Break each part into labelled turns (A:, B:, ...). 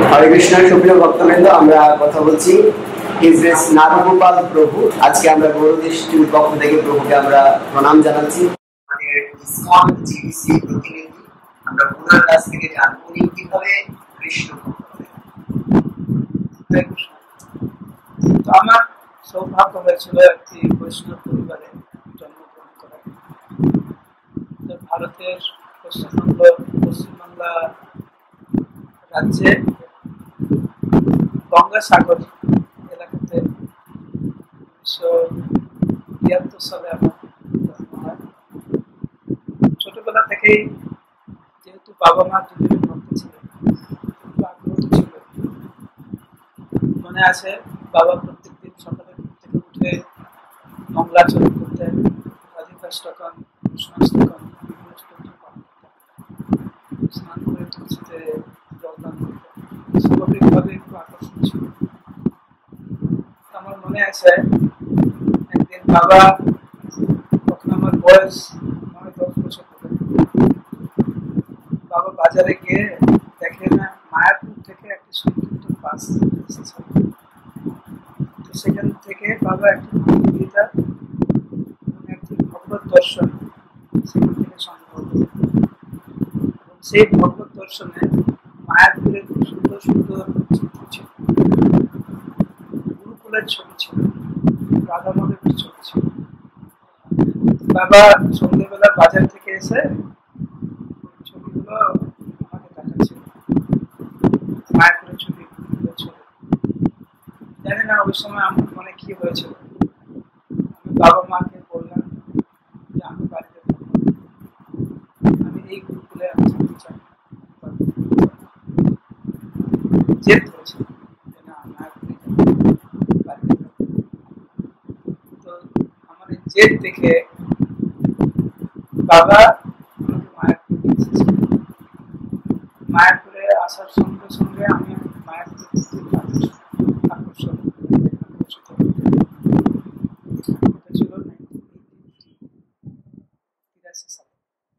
A: হরে কৃষ্ণ সুপ্রিয় ভক্তবৃন্দ, আমরা কথা বলছি হিজরেস নারগোপাল প্রভু। আজকে আমরা গৌরদৃষ্টির পক্ষ থেকে প্রভুকে আমরা প্রণাম জানাচ্ছি। আমাদের ইসকন জিবিসি প্রতিনিধি, আমরা ওনার কাছ থেকে জানবো উনি কিভাবে কৃষ্ণ
B: আমার সৌভাগ্য হয়েছিল একটি বৈষ্ণব পরিবারে জন্মগ্রহণ করা। ভারতের পশ্চিমবাংলা রাজ্যে গঙ্গাসাগর এলাকাতে 1973 সালে আমার জন্ম হয়। ছোটবেলা থেকেই যেহেতু বাবা মা দুজনে ভক্ত ছিলেন, আগ্রহ ছিল। মনে আছে বাবা প্রত্যেকদিন সকালে ঘুম থেকে উঠে মঙ্গলাচরণ করতেন, রাধিকাষ্টকম, কৃষ্ণাষ্টকম, স্নান করে তুলসীতে জলদান করতেন। স্বাভাবিকভাবে একটু আকর্ষণ ছিল। আমার মনে আছে একদিন বাবা, তখন আমার বয়স 9-10 বছর হবে, বাবা বাজারে গিয়ে দেখে না মায়াপুর থেকে একটি সংকীর্তন বাস এসেছে। তো সেখান থেকে বাবা একটি গীতা একটি ভগবত দর্শন সেখান থেকে সংগ্রহ করে। সেই ভগবত দর্শনে মায়াপুরের খুব সুন্দর সুন্দর চিত্র ছিল, গুরুকুলের ছবি ছিল, রাধা মাধবের ছবি ছিল। বাবা সন্ধ্যেবেলা বাজার থেকে এসে ছবিগুলো আমাকে দেখাচ্ছিল, মায়াপুরের ছবি, গুরুকুলের ছবি। জানি না ওই সময় আমার মনে কি হয়েছিল। আমি বাবা মাকে বললাম যে আমি বাড়িতে থাকবো, আমি এই গুরুকুলে আমি থাকতে চাই। জেদ হয়েছে যে না, মায়াপুরে বাড়িতে থাকবো। তো আমার এই জেদ দেখে বাবা আমাকে মায়াপুরে নিয়ে এসেছে। মায়াপুরে আসার সঙ্গে সঙ্গে আমি মায়াপুরের প্রতি আকর্ষিত ছিল। 1983 সালে,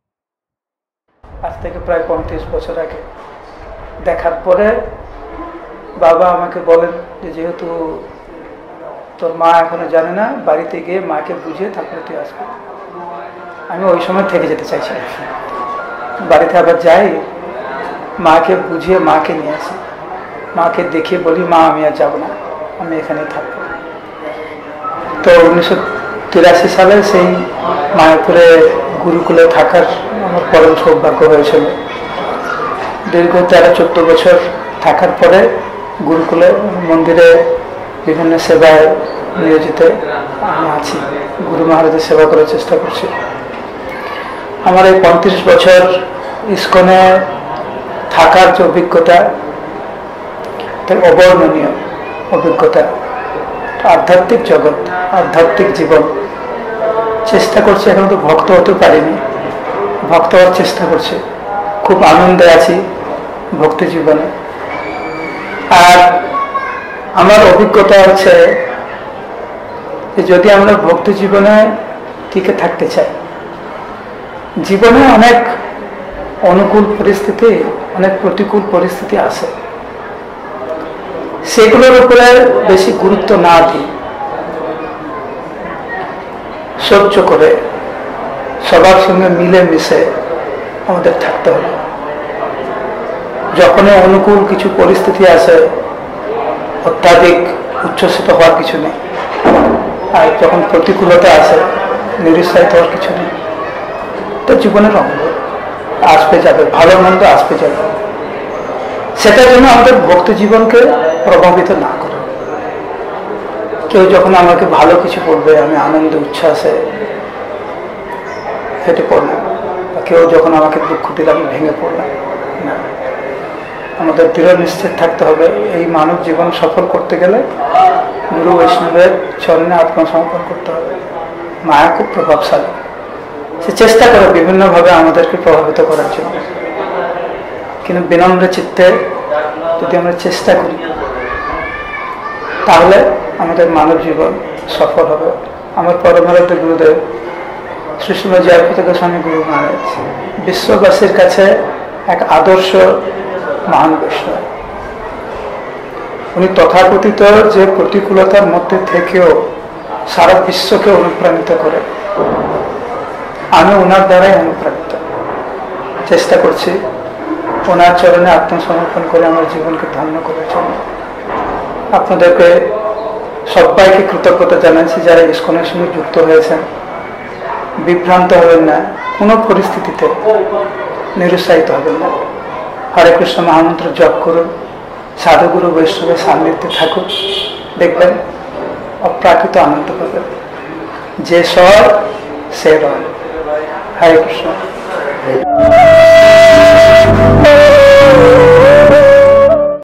B: আজ থেকে প্রায় 35 বছর আগে দেখার পরে বাবা আমাকে বলেন যে যেহেতু তোর মা এখনো জানে না, বাড়িতে গিয়ে মাকে বুঝিয়ে তারপরে তুই আসবি। আমি ওই সময় থেকে যেতে চাইছিলাম। বাড়িতে আবার যাই, মাকে বুঝিয়ে মাকে নিয়ে আসি, মাকে দেখিয়ে বলি মা আমি আর যাবো না, আমি এখানে থাকবো। তো 1983 সালে সেই মায়াপুরে গুরুকুলে থাকার আমার পরম সৌভাগ্য হয়েছিল। দীর্ঘ 13-14 বছর থাকার পরে গুরুকুলে মন্দিরে বিভিন্ন সেবায় নিয়োজিত আমি আছি, গুরু মহারাজের সেবা করার চেষ্টা করছি। আমার এই 35 বছর ইসকনে থাকার যে অভিজ্ঞতা, তার অবর্ণনীয় অভিজ্ঞতা। আধ্যাত্মিক জগৎ, আধ্যাত্মিক জীবন চেষ্টা করছি, এখন তো ভক্ত হতে পারিনি, ভক্ত হওয়ার চেষ্টা করছি। খুব আনন্দে আছি ভক্তি জীবনে। আর আমার অভিজ্ঞতা হচ্ছে যে যদি আমরা ভক্তি জীবনে টিকে থাকতে চাই, জীবনে অনেক অনুকূল পরিস্থিতি, অনেক প্রতিকূল পরিস্থিতি আসে, সেগুলোর উপরে বেশি গুরুত্ব না দিই, সহ্য করে সবার সঙ্গে মিলে মিশে আমাদের থাকতে হবে। যখন অনুকূল কিছু পরিস্থিতি আসে অত্যাধিক উচ্ছ্বসিত হওয়ার কিছু নেই, আর যখন প্রতিকূলতা আসে নিরুৎসাহিত হওয়ার কিছু নেই। তো জীবনের অঙ্গ আসবে যাবে, ভালো মন্দ আসবে যাবে, সেটার জন্য আমাদের ভক্তি জীবনকে প্রভাবিত না করে। কেউ যখন আমাকে ভালো কিছু বলবে আমি আনন্দ উচ্ছ্বাসে ফেটে পড়লাম, বা কেউ যখন আমাকে দুঃখ দিলে আমি ভেঙে পড়লাম না। আমাদের দৃঢ় নিশ্চিত থাকতে হবে এই মানব জীবন সফল করতে গেলে গুরু বৈষ্ণবের চরণে আত্মসমর্পণ করতে হবে। মায়া খুব প্রভাবশালী, সে চেষ্টা করে বিভিন্নভাবে আমাদেরকে প্রভাবিত করার জন্য, কিন্তু বিনম্র চিত্তে যদি আমরা চেষ্টা করি তাহলে আমাদের মানব জীবন সফল হবে। আমার পরমারাধ্য গুরুদেব শ্রী শ্রী জয়প্রতাপ গোস্বামী গুরু মহারাজ বিশ্ববাসীর কাছে এক আদর্শ মহান বৈষ্ণব। উনি তথাকথিত যে প্রতিকূলতার মধ্যে থেকেও সারা বিশ্বকে অনুপ্রাণিত করে। আমি ওনার দ্বারাই অনুপ্রাণিত। চেষ্টা করছি ওনার চরণে আত্মসমর্পণ করে আমার জীবনকে ধন্য করার জন্য। আপনাদেরকে সবাইকে কৃতজ্ঞতা জানাচ্ছি যারা ইসকনের সঙ্গে যুক্ত হয়েছেন। বিভ্রান্ত হবেন না, কোনো পরিস্থিতিতে নিরুৎসাহিত হবেন না। হরে কৃষ্ণ মহামন্ত্র জপ করুন, সাধুগুরু বৈষ্ণবের সান্নিধ্যে থাকুন, দেখবেন অপ্রাকৃত আনন্দ পাবেন। যে স্বর সে রয়। হরে কৃষ্ণ।